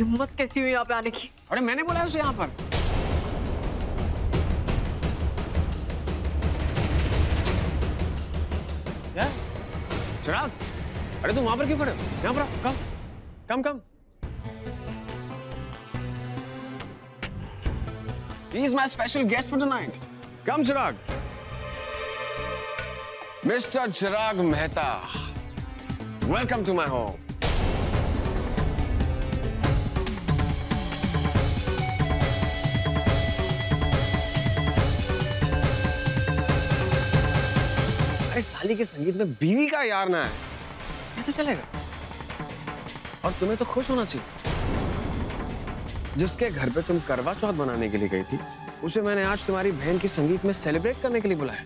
हिम्मत कैसी हुई यहाँ पे आने की? अरे मैंने बोला उसे यहाँ पर। क्या? चिराग, अरे तुम वहां पर क्यों खड़े हो? यहाँ पर कम कम कम। He is my special guest for tonight. Come, Chirag. Mr. Chirag Mehta. Welcome to my home. अरे साली के संगीत में बीवी का यार ना है, कैसे चलेगा? और तुम्हें तो खुश होना चाहिए। जिसके घर पे तुम करवा चौथ बनाने के लिए गई थी, उसे मैंने आज तुम्हारी बहन की संगीत में सेलिब्रेट करने के लिए बुलाया।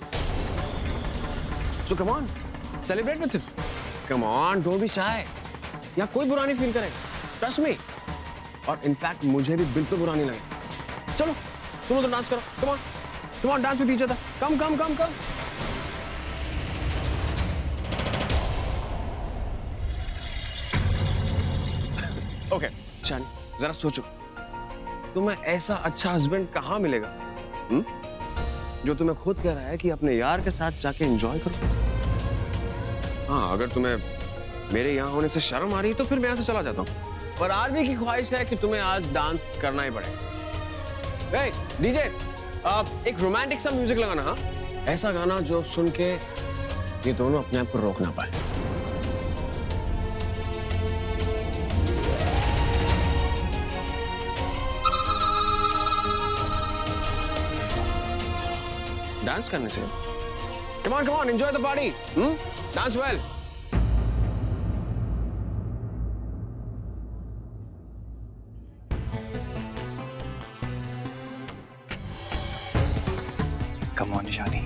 So come on, celebrate with him. Come on, don't be shy. यहाँ कोई बुरा नहीं फील करेगा, trust me. और इनफैक्ट मुझे भी बिल्कुल बुरा नहीं लगे। चलो, तुम तो डांस करो। Come on, dance with each other. Come. Okay, शानी, जरा सोचो, तुम्हें ऐसा अच्छा हस्बैंड कहाँ मिलेगा, जो तुम्हें खुद कह रहा है कि अपने यार के साथ जाके एंजॉय करो। हाँ, अगर तुम्हें मेरे यहाँ होने से शर्म आ रही है तो फिर मैं यहाँ से चला जाता हूँ। पर आरबी की ख्वाहिश है कि तुम्हें आज डांस करना ही पड़ेगा। हे, डीजे, एक रोमांटिक सा म्यूजिक लगाना। हाँ, ऐसा गाना जो सुन के ये दोनों अपने आप को रोक ना पाए। डांस करने से come on, enjoy the party. Dance well. Come on, निशानी।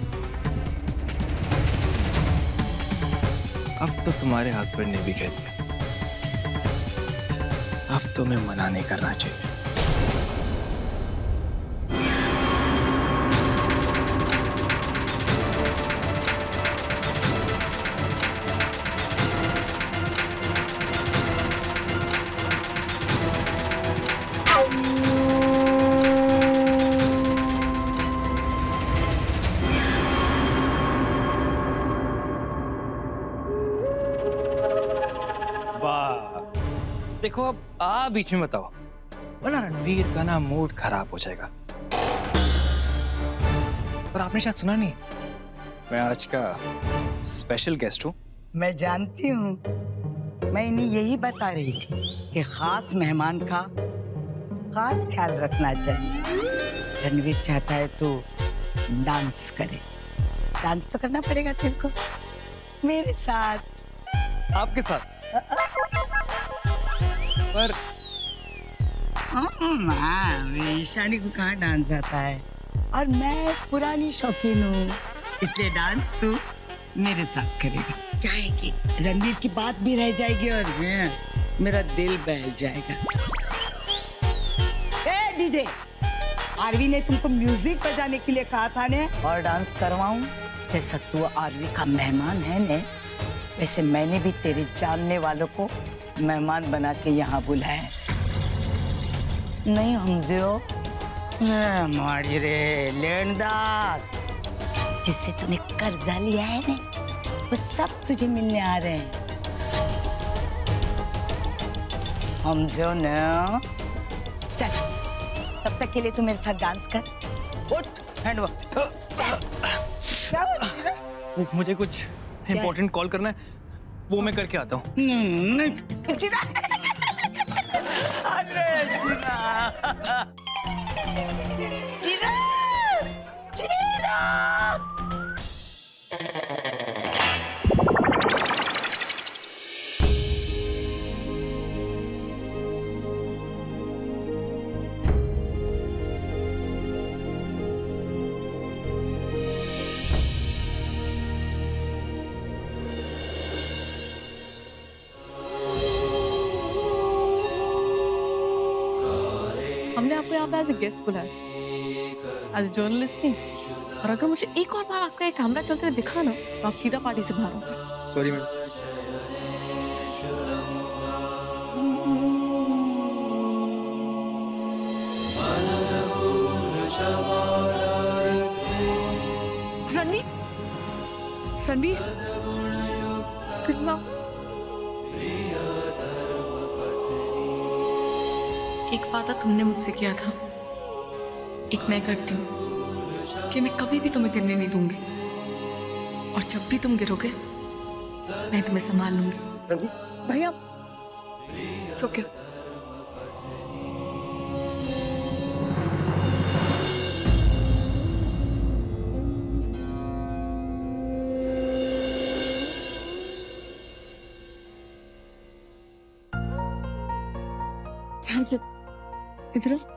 अब तो तुम्हारे हस्बैंड ने भी कह दिया, अब तुम्हें मना नहीं करना चाहिए। देखो अब बीच में बताओ, वरना रणवीर का ना मूड खराब हो जाएगा। और आपने शायद सुना नहीं, मैं आज का स्पेशल गेस्ट हूँ। मैं जानती हूँ, मैं इन्हें यही बता रही थी कि खास मेहमान का खास ख्याल रखना चाहिए। रणवीर चाहता है तो डांस करे, डांस तो करना पड़ेगा तेरे को मेरे साथ। आपके साथ? पर ईशानी को कहाँ डांस आता है, और मैं पुरानी शौकीन हूँ, इसलिए डांस तू मेरे साथ करेगा। क्या है कि रणवीर की बात भी रह जाएगी और मेरा दिल बहल जाएगा। ए डीजे, आरवी ने तुमको म्यूजिक बजाने के लिए कहा था ने, और डांस करवाऊं? जैसा तू आरवी का मेहमान है ने, वैसे मैंने भी तेरे जानने वालों को मेहमान बना के यहाँ बुलाया। नहीं हमजियो, मारी रे लेनदार, जिससे तूने कर्जा लिया है ने, वो सब तुझे मिलने आ रहे हैं। हमजियो न, चल तब तक के लिए तू मेरे साथ डांस कर। उठ, हैंड वर्क। क्या मुझे कुछ इम्पोर्टेंट कॉल करना है, वो मैं करके आता हूँ। हमने आपको यहाँ पे एज ए गेस्ट बुलाया, एज ए जर्नलिस्ट नहीं। और अगर मुझे एक और बार आपका ये कैमरा चलते हुए दिखा ना, तो आप सीधा पार्टी से बाहर होंगे। Sorry ma'am. रणवीर, फिल्म एक वादा तुमने मुझसे किया था, एक मैं करती हूँ कि मैं कभी भी तुम्हें गिरने नहीं दूंगी, और जब भी तुम गिरोगे मैं तुम्हें संभाल लूंगी। भैया, it's okay। ध्यान से, इधर आओ।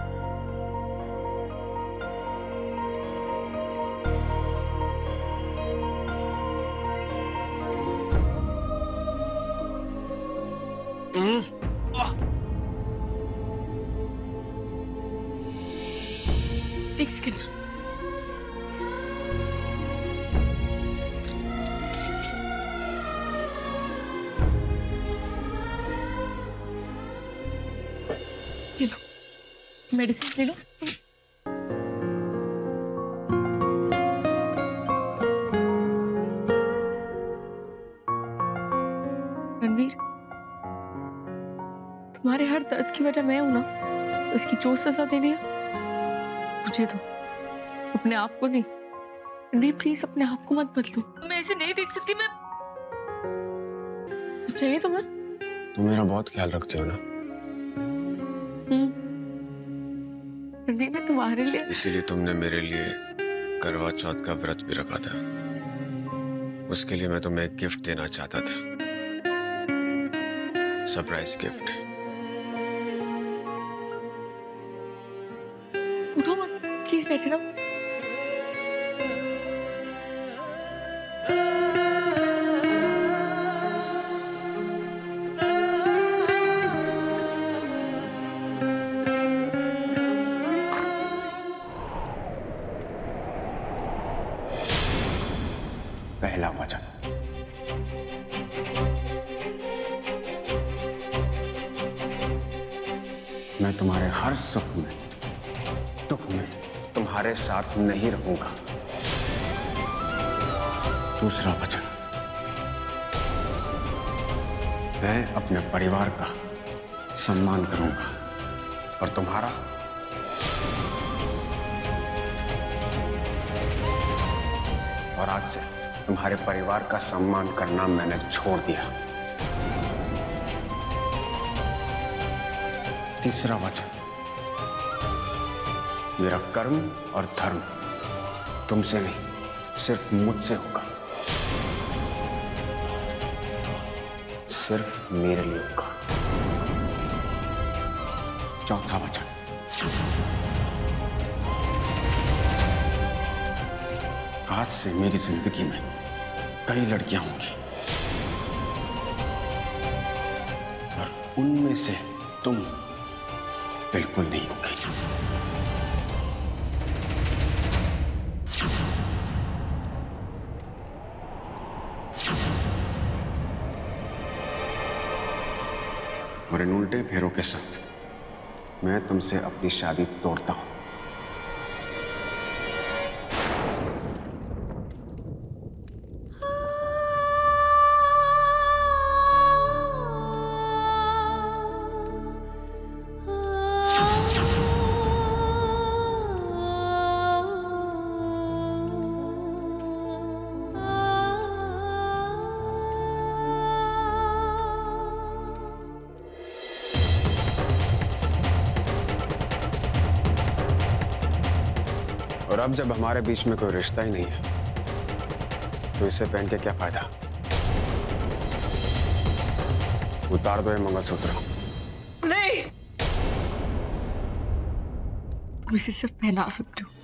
एक सेकंड। ये लो, मेडिसिन ले लो। रणवीर, तुम्हारे हर दर्द की वजह मैं हूं ना, उसकी जो सजा देनी है मुझे दो, अपने आप को नहीं। रणवीर प्लीज अपने आप को मत बदलो, मैं इसे नहीं देख सकती। मैं चाहिए तुम्हें? तुम मेरा बहुत ख्याल रखते हो ना, रणवीर मैं तुम्हारे लिए, इसीलिए तुमने मेरे लिए करवा चौथ का व्रत भी रखा था। उसके लिए मैं तुम्हें एक गिफ्ट देना चाहता था, सरप्राइज गिफ्ट। उठो मत प्लीज, बैठे रहो। पहला वचन, मैं तुम्हारे हर सुख में दुख में तुम्हारे साथ नहीं रहूंगा। दूसरा वचन, मैं अपने परिवार का सम्मान करूंगा और तुम्हारा और आज से तुम्हारे परिवार का सम्मान करना मैंने छोड़ दिया। तीसरा वचन, मेरा कर्म और धर्म तुमसे नहीं सिर्फ मुझसे होगा, सिर्फ मेरे लिए होगा। चौथा वचन, आज से मेरी जिंदगी में कई लड़कियां होंगी और उनमें से तुम बिल्कुल नहीं होगी। और इन उल्टे फेरों के साथ मैं तुमसे अपनी शादी तोड़ता हूं। और अब जब हमारे बीच में कोई रिश्ता ही नहीं है तो इसे पहन के क्या फायदा? उतार दो ये मंगलसूत्र। नहीं, तुम इसे सिर्फ पहना सकते हो,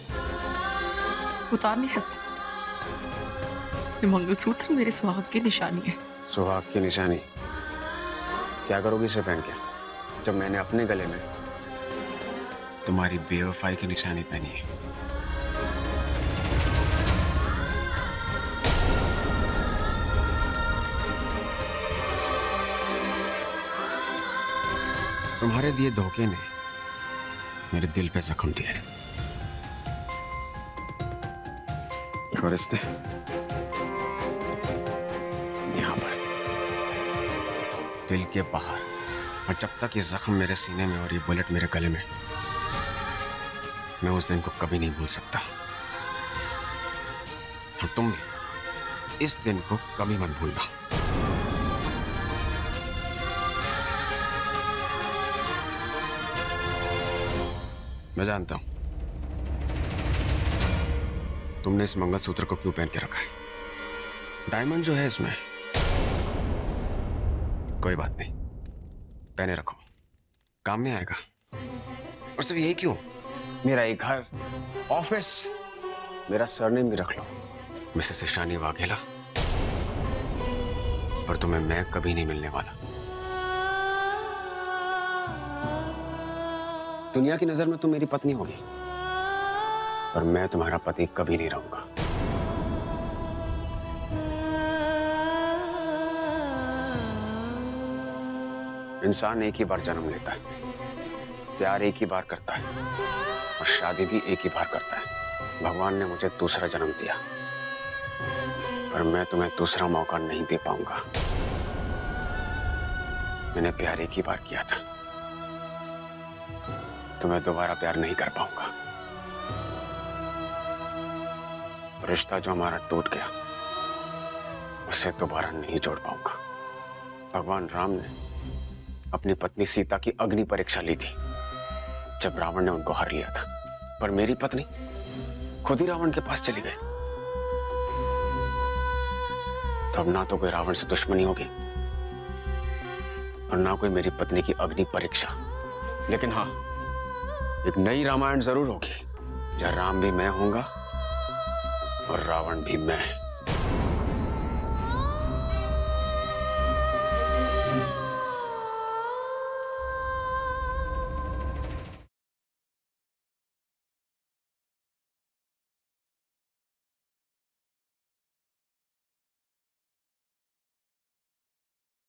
उतार नहीं सकते। ये मंगलसूत्र मेरे सुहाग की निशानी है। सुहाग की निशानी? क्या करोगी इसे पहन के जब मैंने अपने गले में तुम्हारी बेवफाई की निशानी पहनी है? तुम्हारे दिए धोखे ने मेरे दिल पे जख्म दिए और इसने दिल के बाहर। और जब तक ये जख्म मेरे सीने में और ये बुलेट मेरे गले में, मैं उस दिन को कभी नहीं भूल सकता। और तुम भी इस दिन को कभी मत भूलना। मैं जानता हूं तुमने इस मंगलसूत्र को क्यों पहन के रखा है। डायमंड जो है इसमें, कोई बात नहीं, पहने रखो, काम में आएगा। और सिर्फ यही क्यों, मेरा एक घर, ऑफिस, मेरा सरनेम भी रख लो, मिसेस ईशानी वाघेला। पर तुम्हें मैं कभी नहीं मिलने वाला। दुनिया की नजर में तुम मेरी पत्नी होगी, पर मैं तुम्हारा पति कभी नहीं रहूंगा। इंसान एक ही बार जन्म लेता है, प्यार एक ही बार करता है, और शादी भी एक ही बार करता है। भगवान ने मुझे दूसरा जन्म दिया, पर मैं तुम्हें दूसरा मौका नहीं दे पाऊंगा। मैंने प्यार एक ही बार किया था, तुम्हें दोबारा प्यार नहीं कर पाऊंगा। रिश्ता जो हमारा टूट गया, उसे दोबारा नहीं जोड़ पाऊंगा। भगवान राम ने अपनी पत्नी सीता की अग्नि परीक्षा ली थी जब रावण ने उनको हर लिया था, पर मेरी पत्नी खुद ही रावण के पास चली गई। तो अब ना तो कोई रावण से दुश्मनी होगी और ना कोई मेरी पत्नी की अग्नि परीक्षा। लेकिन हाँ, एक नई रामायण जरूर होगी, जहां राम भी मैं होऊंगा और रावण भी मैं।